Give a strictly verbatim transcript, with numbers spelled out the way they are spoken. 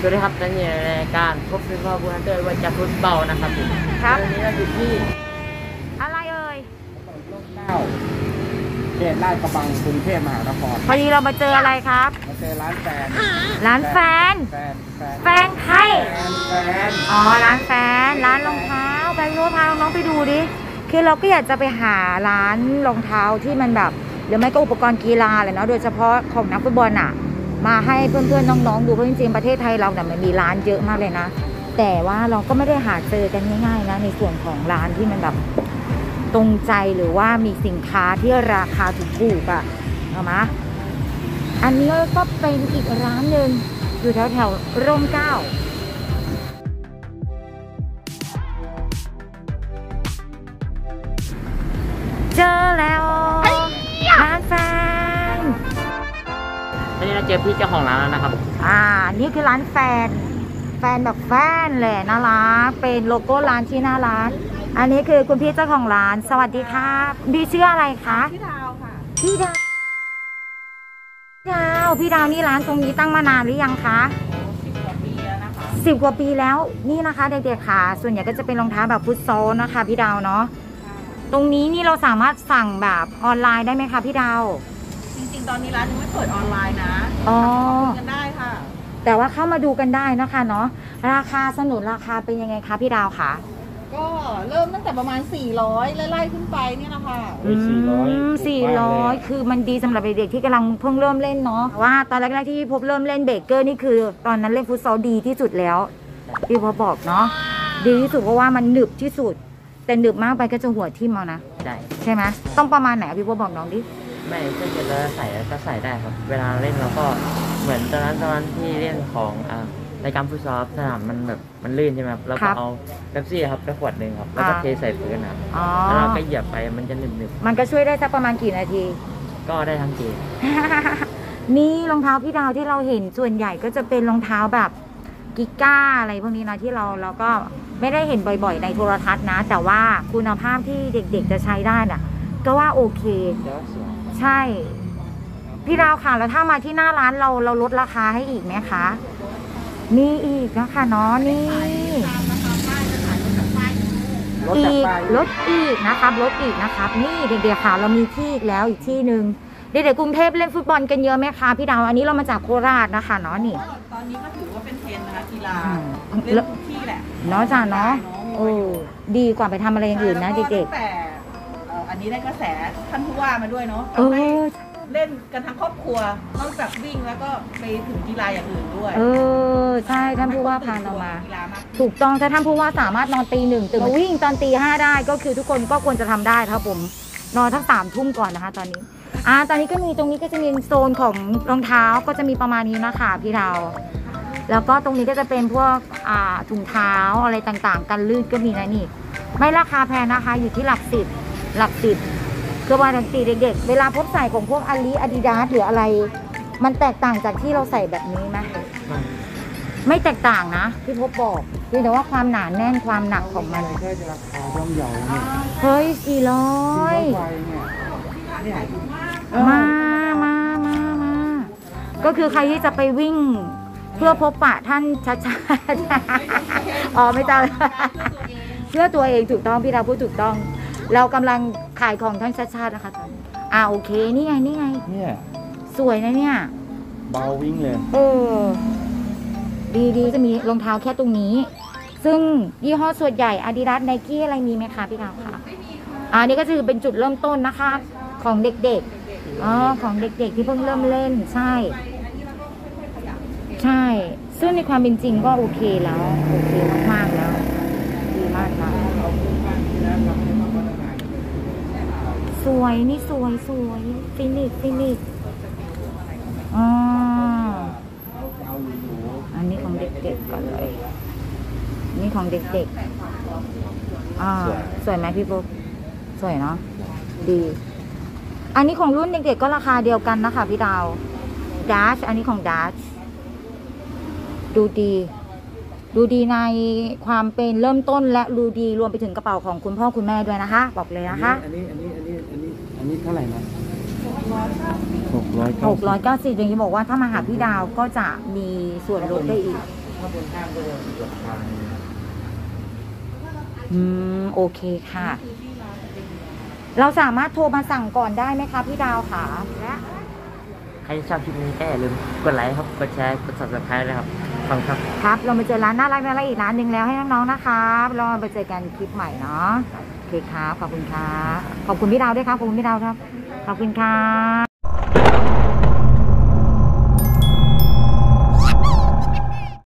วัสดีครับตอนนี้ในรายการพบเป็นพ่อผู้ฮันเตอร์ว่าจะฟุตบอลนะครับครับวันนี้เราอยู่ที่อะไรเอ่ยร่มเกล้าเขตลาดกระบังกรุงเทพมหานครพอดีเรามาเจออะไรครับมาเจอร้านแฟนร้านแฟนแฟนแฟนแฟนใครแฟนอ๋อร้านแฟนร้านรองเท้าไปดูพาน้องไปดูดิคือเราก็อยากจะไปหาร้านรองเท้าที่มันแบบหรือไม่ก็อุปกรณ์กีฬาเลยเนาะโดยเฉพาะของนักฟุตบอลอ่ะมาให้เพื่อนๆน้องๆดูเพราะจริงๆประเทศไทยเราเนี่ยมันมีร้านเยอะมากเลยนะแต่ว่าเราก็ไม่ได้หาเจอกันง่ายๆนะในส่วนของร้านที่มันแบบตรงใจหรือว่ามีสินค้าที่ราคาถูกๆอ่ะเอามาอันนี้ก็เป็นอีกร้านหนึ่งอยู่แถวแถวร่มเกล้าเจอแล้วร้านแฟนตอนนี้เราเจอพี่เจ้าของร้านแล้วนะครับอ่านี่คือร้านแฟนแฟนแบบแฟนแหละน่ารักเป็นโลโก้ร้านที่หน้าร้านอันนี้คือคุณพี่เจ้าของร้านสวัสดีครับพี่ชื่ออะไรคะพี่ดาวค่ะพี่ดาวพี่ดาวพี่ดาวนี่ร้านตรงนี้ตั้งมานานหรือยังคะสิบกว่าปีแล้วนะคะสิบกว่าปีแล้วนี่นะคะเด็กๆค่ะส่วนใหญ่ก็จะเป็นรองเท้าแบบฟุตซอลนะคะพี่ดาวเนาะตรงนี้นี่เราสามารถสั่งแบบออนไลน์ได้ไหมคะพี่ดาวจริงๆตอนนี้ร้านยังไม่เปิดออนไลน์นะอ๋อกันได้ค่ะแต่ว่าเข้ามาดูกันได้นะคะเนาะราคาสนุนราคาเป็นยังไงคะพี่ดาวคะก็เริ่มตั้งแต่ประมาณสี่ร้อยไล่ๆขึ้นไปเนี่ยนะคะสี่ร้อยสี่ร้อยคือมันดีสำหรับเด็กๆที่กำลังเพิ่งเริ่มเล่นเนาะว่าตอนแรกๆที่พบเริ่มเล่นเบเกอร์นี่คือตอนนั้นเล่นฟุตซอลดีที่สุดแล้วพี่พบบอกเนาะดีที่สุดเพราะว่ามันหนึบที่สุดแต่หนึบมากไปก็จะหัวทิ่มเอานะใช่ใช่ไหมต้องประมาณไหนพี่พบบอกน้องดิไม่ถ้าเกิดเราใส่ก็ใส่ได้ครับเวลาเล่นเราก็เหมือนตอนนั้นตอนนั้นที่เล่นของอ่ารายการฟุตซอลสนามมันแบบมันลื่นใช่ไหมครับเราก็เอาเป๊ปซี่ครับไปขวดหนึ่งครับแล้วก็เทใส่พื้นนะแล้วเราก็เหยียบไปมันจะหนึบๆมันก็ช่วยได้สักประมาณกี่นาทีก็ได้ทั้งเกมนี่รองเท้าพี่ดาวที่เราเห็นส่วนใหญ่ก็จะเป็นรองเท้าแบบกิก้าอะไรพวกนี้นะที่เราเราก็ไม่ได้เห็นบ่อยๆในโทรทัศน์นะแต่ว่าคุณภาพที่เด็กๆจะใช้ได้น่ะก็ว่าโอเคใช่พี่ดาวค่ะแล้วถ้ามาที่หน้าร้านเราเราลดราคาให้อีกไหมคะมีอีกนะคะเนาะนี่อีกลดอีกนะครับลดอีกนะครับนี่เด็กๆค่ะเรามีที่อีกแล้วอีกที่หนึ่งเด็กๆกรุงเทพเล่นฟุตบอลกันเยอะไหมคะพี่ดาวอันนี้เรามาจากโคราชนะคะเนาะนี่ตอนนี้ก็ถือว่าเป็นเทรนด์นะคะกีฬาเล่นทุกที่แหละเนาะจ้าเนาะโอ้ดีกว่าไปทำอะไรอย่างอื่นนะเด็กๆแต่อันนี้ได้กระแสท่านผู้ว่ามาด้วยเนาะเออเล่นกันทั้งครอบครัวนอกจากวิ่งแล้วก็ไปถึงกีฬาอย่างอื่นด้วยเออใช่ท่านผู้ว่าพาเรามาถูกต้องถ้าท่านผู้ว่าสามารถนอนตีหนึ่งตื่นมาวิ่งตอนตีห้าได้ก็คือทุกคนก็ควรจะทำได้ครับผมนอนทั้งสามทุ่มก่อนนะคะตอนนี้อ่าตอนนี้ก็มีตรงนี้ก็จะมีโซนของรองเท้าก็จะมีประมาณนี้นะคะพี่ดาวแล้วก็ตรงนี้ก็จะเป็นพวกอ่าถุงเท้าอะไรต่างๆกันลื่นก็มีนะนี่ไม่ราคาแพงนะคะอยู่ที่หลักสิบหลักสิบคือว่าตีเด็กๆเวลาพบใส่ของพวกอาลีอาดิดาสหรืออะไรมันแตกต่างจากที่เราใส่แบบนี้ไหมไม่แตกต่างนะที่พบบอกคือแต่ว่าความหนาแน่นความหนักของมันแค่จะราคาย่อมเยาเนี่ยเฮ้ยสี่ร้อยมามามามาก็คือใครที่จะไปวิ่งเพื่อพบปะท่านชัดๆอ๋อไม่ใช่เพื่อตัวเองถูกต้องพี่ดาวพูดถูกต้องเรากำลังขายของทั้งชาติชาตินะคะตอนนี้อ่าโอเคนี่ไงนี่ไงเนี่ยสวยนะเนี่ยเบาวิ่งเลยเออดีดีจะมีรองเท้าแค่ตรงนี้ซึ่งยี่ห้อส่วนใหญ่ Adidas Nike อะไรมีไหมคะพี่ดาวคะอ่านี่ก็คือเป็นจุดเริ่มต้นนะคะของเด็กๆอ๋อของเด็กๆที่เพิ่งเริ่มเล่นใช่ใช่ซึ่งในความเป็นจริงก็โอเคแล้วโอเคมากๆแล้วดีมากค่ะสวยนี่สวยสวยฟินิชฟินิชอ๋ออันนี้ของเด็กๆก่อนเลยนี่ของเด็กๆอ่าสวยไหมพี่ปุ๊บสวยเนาะดีอันนี้ของรุ่นเด็กๆก็ราคาเดียวกันนะคะพี่ดาวดัชอันนี้ของดัชดูดีดูดีในความเป็นเริ่มต้นและดูดีรวมไปถึงกระเป๋าของคุณพ่อคุณแม่ด้วยนะคะบอกเลยนะคะอันนี้อันนี้อันนี้อันนี้อันนี้เท่าไหร่นะหกร้อยหกร้อยเก้าสิบอย่างที่บอกว่าถ้ามาหาพี่ดาวก็จะมีส่วนลดได้อีกข้างบนข้างก็จะมีราคาอืมโอเคค่ะ เราสามารถโทรมาสั่งก่อนได้ไหมคะพี่ดาวค่ะและใครชอบคลิปนี้ก็อย่าลืมกดไลค์ครับกดแชร์กด ซับสไครบ์ เลยครับขอบคุณครับครับ เรามาเจอร้านน่ารักน่ารักอีกร้านหนึ่งแล้วให้น้องๆนะครับเรามาเจอกันคลิปใหม่เนาะโอเคครับขอบคุณครับขอบคุณพี่ดาวด้วยครับขอบคุณพี่ดาวครับขอบคุณครับ